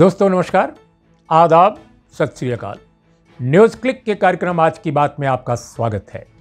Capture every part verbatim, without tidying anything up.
दोस्तों नमस्कार, आदाब, सत श्री अकाल। न्यूज़ क्लिक के कार्यक्रम आज की बात में आपका स्वागत है।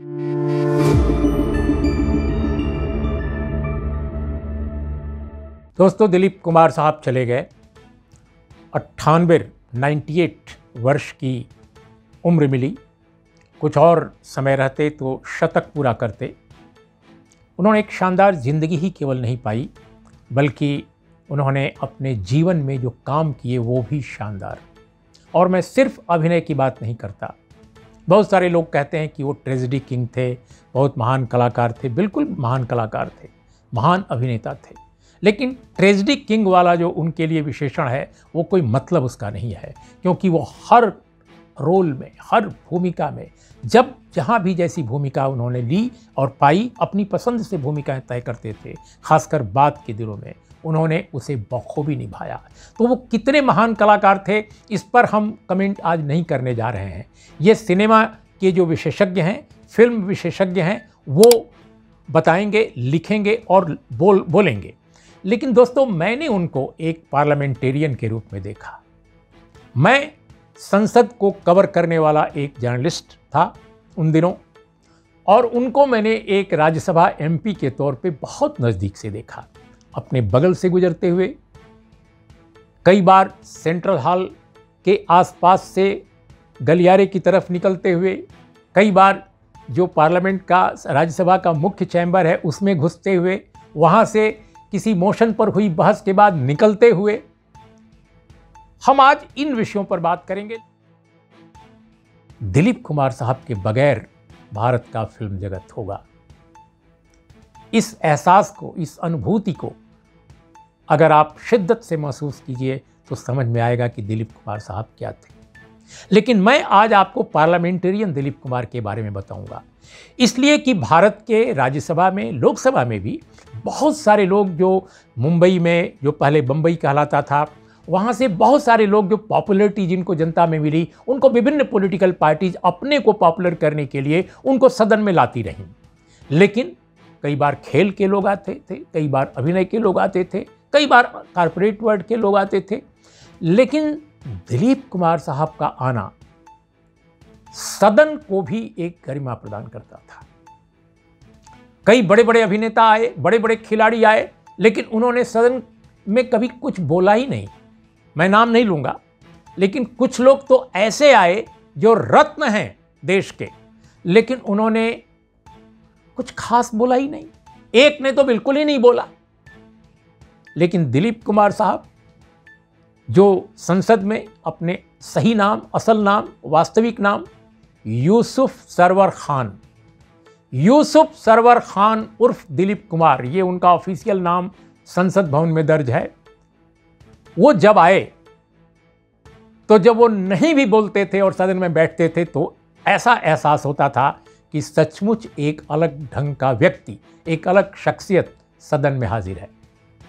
दोस्तों दिलीप कुमार साहब चले गए। अट्ठानवे अट्ठानवे वर्ष की उम्र मिली। कुछ और समय रहते तो शतक पूरा करते। उन्होंने एक शानदार जिंदगी ही केवल नहीं पाई, बल्कि उन्होंने अपने जीवन में जो काम किए वो भी शानदार। और मैं सिर्फ अभिनय की बात नहीं करता। बहुत सारे लोग कहते हैं कि वो ट्रेजेडी किंग थे, बहुत महान कलाकार थे। बिल्कुल महान कलाकार थे, महान अभिनेता थे, लेकिन ट्रेजेडी किंग वाला जो उनके लिए विशेषण है वो कोई मतलब उसका नहीं है, क्योंकि वो हर रोल में, हर भूमिका में, जब जहाँ भी जैसी भूमिका उन्होंने ली और पाई, अपनी पसंद से भूमिकाएं तय करते थे। खासकर बाद के दिनों में उन्होंने उसे बखूबी निभाया। तो वो कितने महान कलाकार थे, इस पर हम कमेंट आज नहीं करने जा रहे हैं। ये सिनेमा के जो विशेषज्ञ हैं, फिल्म विशेषज्ञ हैं, वो बताएंगे, लिखेंगे और बोल बोलेंगे। लेकिन दोस्तों, मैंने उनको एक पार्लियामेंटेरियन के रूप में देखा। मैं संसद को कवर करने वाला एक जर्नलिस्ट था उन दिनों, और उनको मैंने एक राज्यसभा एमपी के तौर पे बहुत नज़दीक से देखा, अपने बगल से गुजरते हुए, कई बार सेंट्रल हॉल के आसपास से गलियारे की तरफ निकलते हुए, कई बार जो पार्लियामेंट का, राज्यसभा का मुख्य चैम्बर है उसमें घुसते हुए, वहाँ से किसी मोशन पर हुई बहस के बाद निकलते हुए। हम आज इन विषयों पर बात करेंगे। दिलीप कुमार साहब के बगैर भारत का फिल्म जगत होगा। इस एहसास को, इस अनुभूति को अगर आप शिद्दत से महसूस कीजिए तो समझ में आएगा कि दिलीप कुमार साहब क्या थे। लेकिन मैं आज आपको पार्लियामेंटेरियन दिलीप कुमार के बारे में बताऊंगा, इसलिए कि भारत के राज्यसभा में, लोकसभा में भी बहुत सारे लोग जो मुंबई में, जो पहले बम्बई कहलाता था, वहाँ से बहुत सारे लोग जो पॉपुलरिटी जिनको जनता में मिली, उनको विभिन्न पॉलिटिकल पार्टीज अपने को पॉपुलर करने के लिए उनको सदन में लाती रहीं। लेकिन कई बार खेल के लोग आते थे, कई बार अभिनय के लोग आते थे, कई बार कॉर्पोरेट वर्ल्ड के लोग आते थे। लेकिन दिलीप कुमार साहब का आना सदन को भी एक गरिमा प्रदान करता था। कई बड़े बड़े अभिनेता आए, बड़े बड़े खिलाड़ी आए, लेकिन उन्होंने सदन में कभी कुछ बोला ही नहीं। मैं नाम नहीं लूंगा, लेकिन कुछ लोग तो ऐसे आए जो रत्न हैं देश के, लेकिन उन्होंने कुछ खास बोला ही नहीं। एक ने तो बिल्कुल ही नहीं बोला। लेकिन दिलीप कुमार साहब, जो संसद में अपने सही नाम, असल नाम, वास्तविक नाम यूसुफ सरवर खान, यूसुफ सरवर खान उर्फ दिलीप कुमार, ये उनका ऑफिशियल नाम संसद भवन में दर्ज है। वो जब आए तो जब वो नहीं भी बोलते थे और सदन में बैठते थे तो ऐसा एहसास होता था कि सचमुच एक अलग ढंग का व्यक्ति, एक अलग शख्सियत सदन में हाजिर है।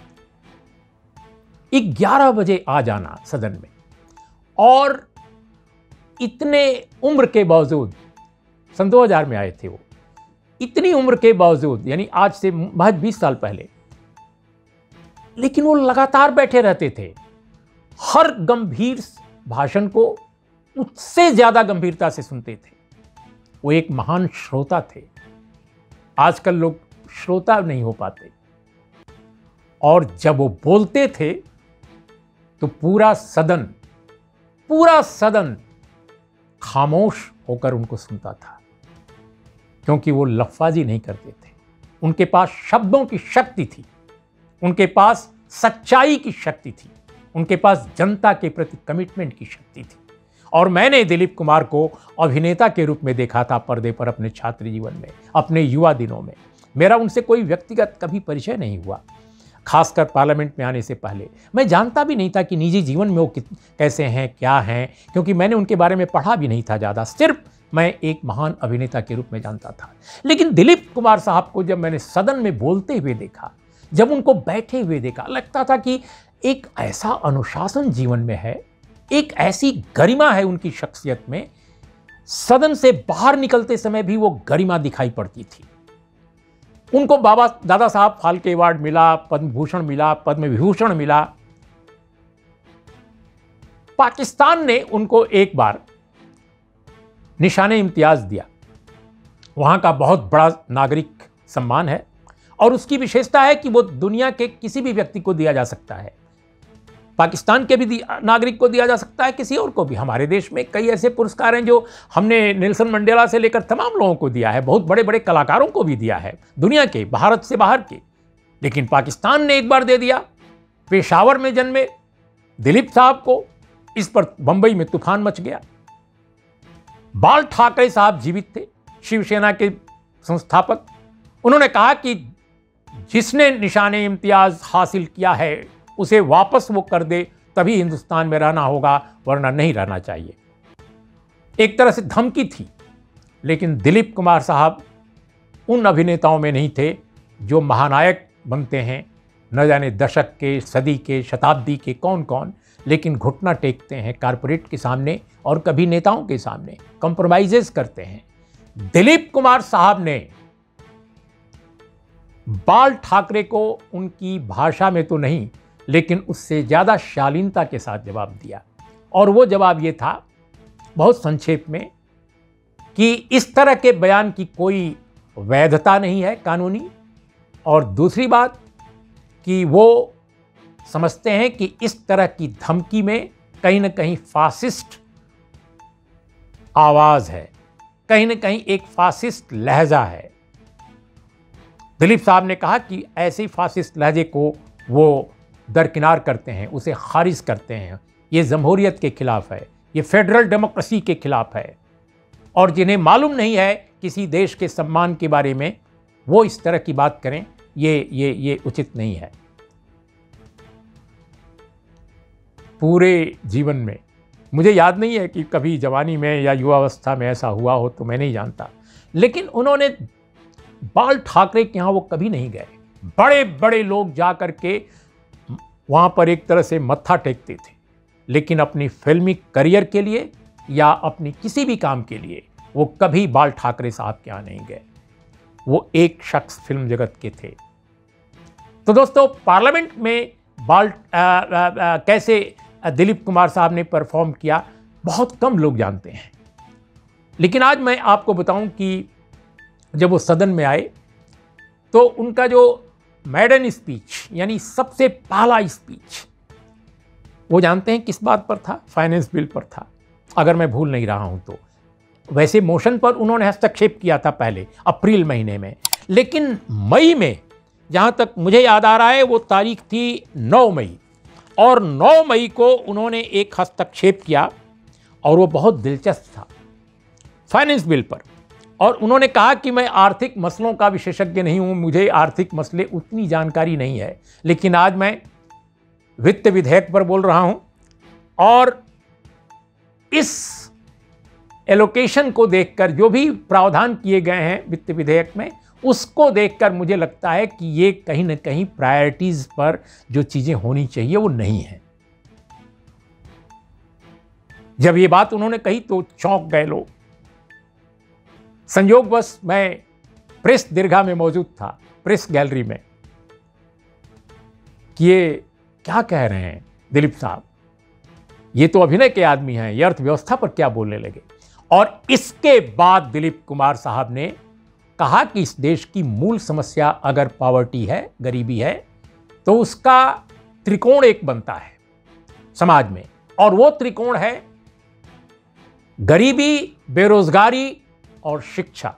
ग्यारह बजे आ जाना सदन में, और इतने उम्र के बावजूद, सन दो हज़ार में आए थे वो, इतनी उम्र के बावजूद, यानी आज से महज बीस साल पहले, लेकिन वो लगातार बैठे रहते थे। हर गंभीर भाषण को उससे ज्यादा गंभीरता से सुनते थे। वो एक महान श्रोता थे। आजकल लोग श्रोता नहीं हो पाते। और जब वो बोलते थे तो पूरा सदन, पूरा सदन खामोश होकर उनको सुनता था, क्योंकि वो लफ्ज़बाजी नहीं करते थे। उनके पास शब्दों की शक्ति थी, उनके पास सच्चाई की शक्ति थी, उनके पास जनता के प्रति कमिटमेंट की शक्ति थी। और मैंने दिलीप कुमार को अभिनेता के रूप में देखा था पर्दे पर अपने छात्र जीवन में, अपने युवा दिनों में। मेरा उनसे कोई व्यक्तिगत कभी परिचय नहीं हुआ, खासकर पार्लियामेंट में आने से पहले। मैं जानता भी नहीं था कि निजी जीवन में वो कैसे हैं, क्या हैं, क्योंकि मैंने उनके बारे में पढ़ा भी नहीं था ज़्यादा। सिर्फ मैं एक महान अभिनेता के रूप में जानता था। लेकिन दिलीप कुमार साहब को जब मैंने सदन में बोलते हुए देखा, जब उनको बैठे हुए देखा, लगता था कि एक ऐसा अनुशासन जीवन में है, एक ऐसी गरिमा है उनकी शख्सियत में। सदन से बाहर निकलते समय भी वो गरिमा दिखाई पड़ती थी। उनको बाबा दादा साहब फाल्के अवार्ड मिला, पद्म भूषण मिला, पद्म विभूषण मिला, पाकिस्तान ने उनको एक बार निशाने इम्तियाज दिया। वहां का बहुत बड़ा नागरिक सम्मान है और उसकी विशेषता है कि वो दुनिया के किसी भी व्यक्ति को दिया जा सकता है। पाकिस्तान के भी नागरिक को दिया जा सकता है, किसी और को भी। हमारे देश में कई ऐसे पुरस्कार हैं जो हमने नेल्सन मंडेला से लेकर तमाम लोगों को दिया है, बहुत बड़े बड़े कलाकारों को भी दिया है, दुनिया के, भारत से बाहर के। लेकिन पाकिस्तान ने एक बार दे दिया। पेशावर में जन्मे दिलीप साहब को, इस पर बंबई में तूफान मच गया। बाल ठाकरे साहब जीवित थे, शिवसेना के संस्थापक। उन्होंने कहा कि जिसने निशाने इम्तियाज हासिल किया है उसे वापस वो कर दे, तभी हिंदुस्तान में रहना होगा, वरना नहीं रहना चाहिए। एक तरह से धमकी थी। लेकिन दिलीप कुमार साहब उन अभिनेताओं में नहीं थे जो महानायक बनते हैं, न जाने दशक के, सदी के, शताब्दी के कौन कौन, लेकिन घुटना टेकते हैं कारपोरेट के सामने और कभी नेताओं के सामने, कंप्रोमाइजेस करते हैं। दिलीप कुमार साहब ने बाल ठाकरे को उनकी भाषा में तो नहीं, लेकिन उससे ज़्यादा शालीनता के साथ जवाब दिया। और वो जवाब ये था, बहुत संक्षेप में, कि इस तरह के बयान की कोई वैधता नहीं है कानूनी। और दूसरी बात कि वो समझते हैं कि इस तरह की धमकी में कहीं ना कहीं फासिस्ट आवाज़ है, कहीं ना कहीं एक फासिस्ट लहजा है। दिलीप साहब ने कहा कि ऐसे फासिस्ट लहजे को वो दरकिनार करते हैं, उसे खारिज करते हैं। ये जमहूरियत के खिलाफ है, ये फेडरल डेमोक्रेसी के खिलाफ है। और जिन्हें मालूम नहीं है किसी देश के सम्मान के बारे में, वो इस तरह की बात करें, ये ये ये उचित नहीं है। पूरे जीवन में मुझे याद नहीं है कि कभी जवानी में या युवावस्था में ऐसा हुआ हो, तो मैं नहीं जानता। लेकिन उन्होंने बाल ठाकरे के यहाँ वो कभी नहीं गए। बड़े बड़े लोग जा कर के वहाँ पर एक तरह से मत्था टेकते थे, लेकिन अपनी फिल्मी करियर के लिए या अपनी किसी भी काम के लिए वो कभी बाल ठाकरे साहब के यहाँ नहीं गए। वो एक शख्स फिल्म जगत के थे। तो दोस्तों, पार्लियामेंट में बाल आ, आ, आ, कैसे दिलीप कुमार साहब ने परफॉर्म किया, बहुत कम लोग जानते हैं। लेकिन आज मैं आपको बताऊं कि जब वो सदन में आए तो उनका जो मैडन स्पीच, यानी सबसे पहला स्पीच, वो जानते हैं किस बात पर था? फाइनेंस बिल पर था, अगर मैं भूल नहीं रहा हूं तो। वैसे मोशन पर उन्होंने हस्तक्षेप किया था पहले अप्रैल महीने में, लेकिन मई में, जहां तक मुझे याद आ रहा है, वो तारीख थी नौ मई, और नौ मई को उन्होंने एक हस्तक्षेप किया और वो बहुत दिलचस्प था फाइनेंस बिल पर। और उन्होंने कहा कि मैं आर्थिक मसलों का विशेषज्ञ नहीं हूं, मुझे आर्थिक मसले उतनी जानकारी नहीं है, लेकिन आज मैं वित्त विधेयक पर बोल रहा हूं और इस एलोकेशन को देखकर, जो भी प्रावधान किए गए हैं वित्त विधेयक में, उसको देखकर मुझे लगता है कि ये कहीं ना कहीं प्रायोरिटीज पर जो चीजें होनी चाहिए वो नहीं है। जब ये बात उन्होंने कही तो चौंक गए लोग। संयोगवश मैं प्रेस दीर्घा में मौजूद था, प्रेस गैलरी में, कि ये क्या कह रहे हैं दिलीप साहब, ये तो अभिनय के आदमी हैं, ये अर्थव्यवस्था पर क्या बोलने लगे। और इसके बाद दिलीप कुमार साहब ने कहा कि इस देश की मूल समस्या अगर पॉवर्टी है, गरीबी है, तो उसका त्रिकोण एक बनता है समाज में, और वो त्रिकोण है गरीबी, बेरोजगारी और शिक्षा।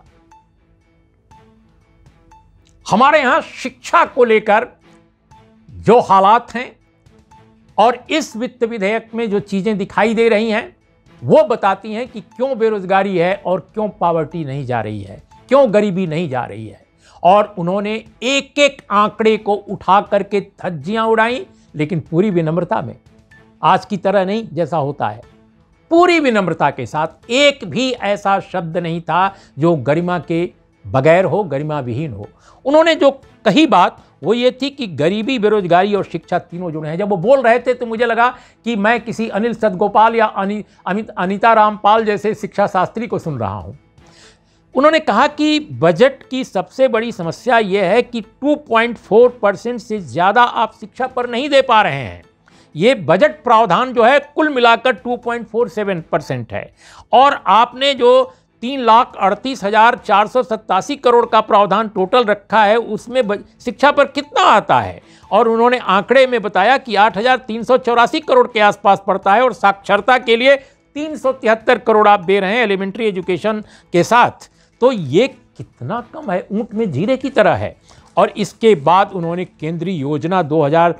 हमारे यहां शिक्षा को लेकर जो हालात हैं और इस वित्त विधेयक में जो चीजें दिखाई दे रही हैं, वो बताती हैं कि क्यों बेरोजगारी है और क्यों पॉवर्टी नहीं जा रही है, क्यों गरीबी नहीं जा रही है। और उन्होंने एक एक आंकड़े को उठा करके धज्जियां उड़ाई, लेकिन पूरी विनम्रता में, आज की तरह नहीं जैसा होता है, पूरी विनम्रता के साथ। एक भी ऐसा शब्द नहीं था जो गरिमा के बगैर हो, गरिमा विहीन हो। उन्होंने जो कही बात वो ये थी कि गरीबी, बेरोजगारी और शिक्षा तीनों जुड़े हैं। जब वो बोल रहे थे तो मुझे लगा कि मैं किसी अनिल सदगोपाल या अनि, अमित अनिता रामपाल जैसे शिक्षा शास्त्री को सुन रहा हूं। उन्होंने कहा कि बजट की सबसे बड़ी समस्या यह है कि दो पॉइंट चार परसेंट से ज़्यादा आप शिक्षा पर नहीं दे पा रहे हैं। ये बजट प्रावधान जो है कुल मिलाकर दो पॉइंट चार सात परसेंट है। और आपने जो तीन लाख अड़तीस हजार चार सौ सत्तासी करोड़ का प्रावधान टोटल रखा है, उसमें शिक्षा पर कितना आता है? और उन्होंने आंकड़े में बताया कि आठ हजार तीन सौ चौरासी करोड़ के आसपास पड़ता है और साक्षरता के लिए तीन सौ तिहत्तर करोड़ आप दे रहे हैं एलिमेंट्री एजुकेशन के साथ। तो ये कितना कम है, ऊंट में जीरे की तरह है। और इसके बाद उन्होंने केंद्रीय योजना दो हज़ार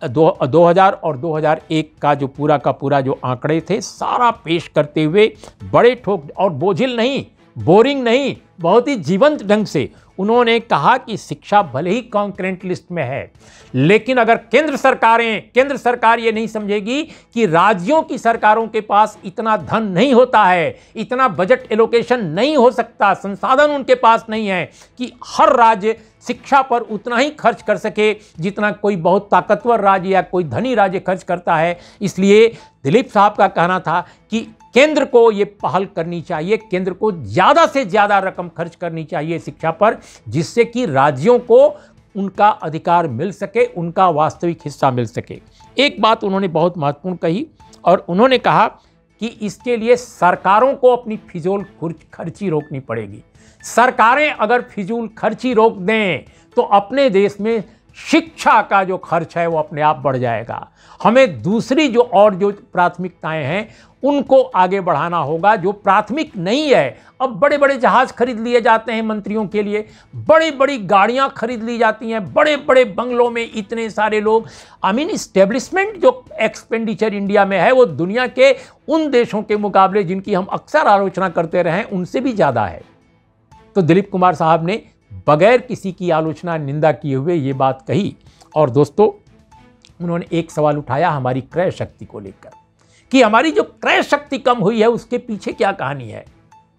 दो हज़ार और दो हज़ार एक का जो पूरा का पूरा जो आंकड़े थे सारा पेश करते हुए बड़े ठोक और बोझिल नहीं, बोरिंग नहीं, बहुत ही जीवंत ढंग से उन्होंने कहा कि शिक्षा भले ही कॉन्करेंट लिस्ट में है, लेकिन अगर केंद्र सरकारें केंद्र सरकार ये नहीं समझेगी कि राज्यों की सरकारों के पास इतना धन नहीं होता है, इतना बजट एलोकेशन नहीं हो सकता, संसाधन उनके पास नहीं है कि हर राज्य शिक्षा पर उतना ही खर्च कर सके जितना कोई बहुत ताकतवर राज्य या कोई धनी राज्य खर्च करता है। इसलिए दिलीप साहब का कहना था कि केंद्र को ये पहल करनी चाहिए, केंद्र को ज़्यादा से ज़्यादा रकम खर्च करनी चाहिए शिक्षा पर, जिससे कि राज्यों को उनका अधिकार मिल सके, उनका वास्तविक हिस्सा मिल सके। एक बात उन्होंने बहुत महत्वपूर्ण कही और उन्होंने कहा कि इसके लिए सरकारों को अपनी फिजूल खर्ची रोकनी पड़ेगी। सरकारें अगर फिजूल खर्ची रोक दें तो अपने देश में शिक्षा का जो खर्च है वो अपने आप बढ़ जाएगा। हमें दूसरी जो और जो प्राथमिकताएं हैं उनको आगे बढ़ाना होगा, जो प्राथमिक नहीं है। अब बड़े बड़े जहाज खरीद लिए जाते हैं मंत्रियों के लिए, बड़ी बड़ी गाड़ियां खरीद ली जाती हैं, बड़े बड़े बंगलों में इतने सारे लोग। आई मीन इस्टेब्लिशमेंट जो एक्सपेंडिचर इंडिया में है वो दुनिया के उन देशों के मुकाबले जिनकी हम अक्सर आलोचना करते रहे उनसे भी ज़्यादा है। तो दिलीप कुमार साहब ने बगैर किसी की आलोचना निंदा किए हुए ये बात कही। और दोस्तों उन्होंने एक सवाल उठाया हमारी क्रय शक्ति को लेकर कि हमारी जो क्रय शक्ति कम हुई है उसके पीछे क्या कहानी है।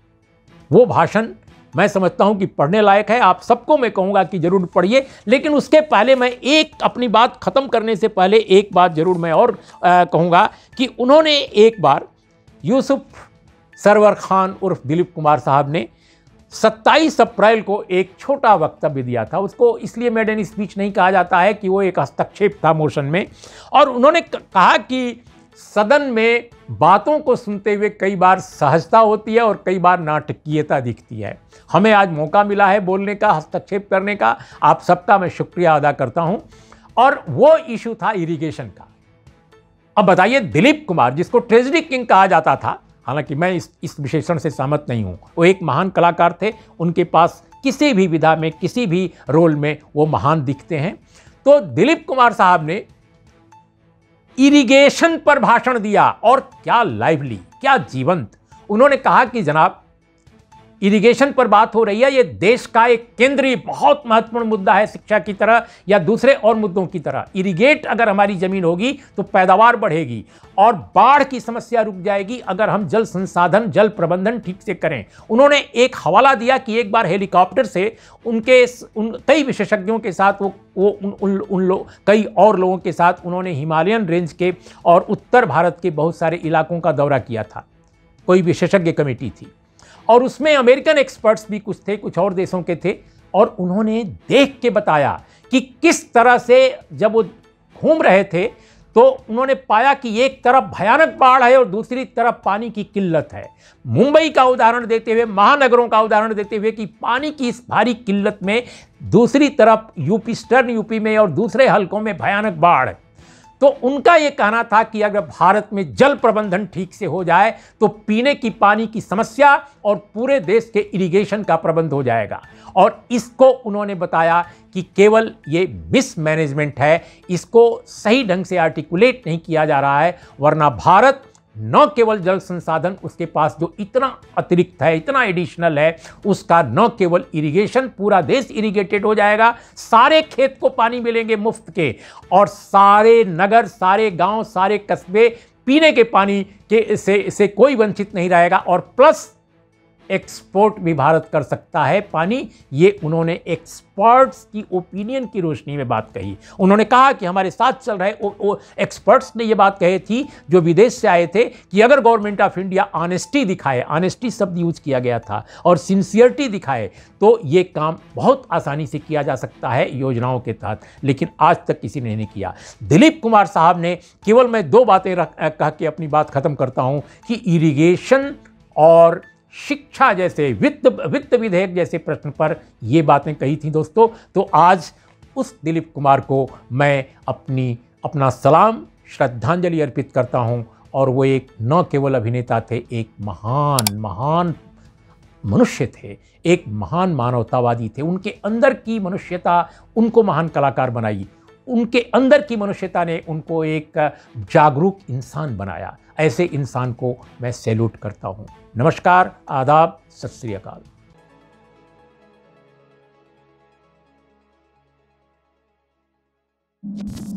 वो भाषण मैं समझता हूं कि पढ़ने लायक है, आप सबको मैं कहूंगा कि जरूर पढ़िए। लेकिन उसके पहले मैं एक अपनी बात खत्म करने से पहले एक बात जरूर मैं और आ, कहूंगा कि उन्होंने एक बार यूसुफ सरवर खान उर्फ दिलीप कुमार साहब ने सत्ताईस अप्रैल को एक छोटा वक्तव्य दिया था। उसको इसलिए मेडन स्पीच नहीं कहा जाता है कि वो एक हस्तक्षेप था मोशन में। और उन्होंने कहा कि सदन में बातों को सुनते हुए कई बार सहजता होती है और कई बार नाटकीयता दिखती है। हमें आज मौका मिला है बोलने का, हस्तक्षेप करने का, आप सबका मैं शुक्रिया अदा करता हूं। और वो इशू था इरिगेशन का। अब बताइए दिलीप कुमार, जिसको ट्रेजरी किंग कहा जाता था, हालांकि मैं इस इस विशेषण से सहमत नहीं हूं, वो एक महान कलाकार थे, उनके पास किसी भी विधा में किसी भी रोल में वो महान दिखते हैं। तो दिलीप कुमार साहब ने इरिगेशन पर भाषण दिया और क्या लाइवली, क्या जीवंत। उन्होंने कहा कि जनाब इरिगेशन पर बात हो रही है, ये देश का एक केंद्रीय बहुत महत्वपूर्ण मुद्दा है, शिक्षा की तरह या दूसरे और मुद्दों की तरह। इरिगेट अगर हमारी जमीन होगी तो पैदावार बढ़ेगी और बाढ़ की समस्या रुक जाएगी अगर हम जल संसाधन जल प्रबंधन ठीक से करें। उन्होंने एक हवाला दिया कि एक बार हेलीकॉप्टर से उनके उन कई विशेषज्ञों के साथ वो वो उन उन, उन लो, कई और लोगों के साथ उन्होंने हिमालयन रेंज के और उत्तर भारत के बहुत सारे इलाकों का दौरा किया था। कोई विशेषज्ञ कमेटी थी और उसमें अमेरिकन एक्सपर्ट्स भी कुछ थे, कुछ और देशों के थे। और उन्होंने देख के बताया कि किस तरह से जब वो घूम रहे थे तो उन्होंने पाया कि एक तरफ भयानक बाढ़ है और दूसरी तरफ पानी की किल्लत है। मुंबई का उदाहरण देते हुए, महानगरों का उदाहरण देते हुए कि पानी की इस भारी किल्लत में दूसरी तरफ यूपी, ईस्टर्न यूपी में और दूसरे हलकों में भयानक बाढ़। तो उनका यह कहना था कि अगर भारत में जल प्रबंधन ठीक से हो जाए तो पीने की पानी की समस्या और पूरे देश के इरिगेशन का प्रबंध हो जाएगा। और इसको उन्होंने बताया कि केवल ये मिसमैनेजमेंट है, इसको सही ढंग से आर्टिकुलेट नहीं किया जा रहा है, वरना भारत न केवल जल संसाधन उसके पास जो इतना अतिरिक्त है, इतना एडिशनल है, उसका न केवल इरिगेशन, पूरा देश इरिगेटेड हो जाएगा, सारे खेत को पानी मिलेंगे मुफ्त के और सारे नगर, सारे गांव, सारे कस्बे पीने के पानी के से, से कोई वंचित नहीं रहेगा। और प्लस एक्सपोर्ट भी भारत कर सकता है पानी। ये उन्होंने एक्सपर्ट्स की ओपिनियन की रोशनी में बात कही। उन्होंने कहा कि हमारे साथ चल रहे वो, वो एक्सपर्ट्स ने ये बात कही थी जो विदेश से आए थे कि अगर गवर्नमेंट ऑफ इंडिया ऑनेस्टी दिखाए, ऑनेस्टी शब्द यूज किया गया था, और सिंसियरिटी दिखाए तो ये काम बहुत आसानी से किया जा सकता है योजनाओं के तहत। लेकिन आज तक किसी ने नहीं किया। दिलीप कुमार साहब ने केवल, मैं दो बातें रख कह के अपनी बात खत्म करता हूं कि इरिगेशन और शिक्षा जैसे वित्त वित्त विधेयक जैसे प्रश्न पर ये बातें कही थी दोस्तों। तो आज उस दिलीप कुमार को मैं अपनी अपना सलाम, श्रद्धांजलि अर्पित करता हूं। और वो एक न केवल अभिनेता थे, एक महान महान मनुष्य थे, एक महान मानवतावादी थे। उनके अंदर की मनुष्यता उनको महान कलाकार बनाई। उनके अंदर की मनुष्यता ने उनको एक जागरूक इंसान बनाया। ऐसे इंसान को मैं सैल्यूट करता हूं। नमस्कार, आदाब, सत श्री अकाल।